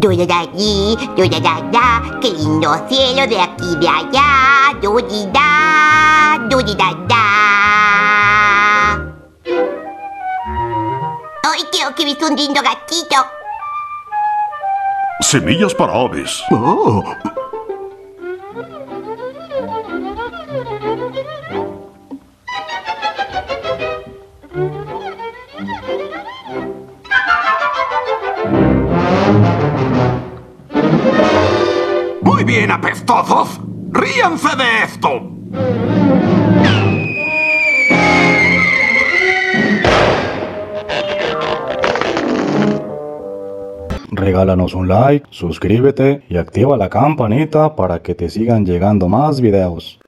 Allí, allá, qué lindo cielo de aquí de allá. Da. ¡Ay, creo que he visto un lindo gatito! Semillas para aves. Oh, Muy bien, apestosos. ¡Ríanse de esto! Regálanos un like, suscríbete y activa la campanita para que te sigan llegando más videos.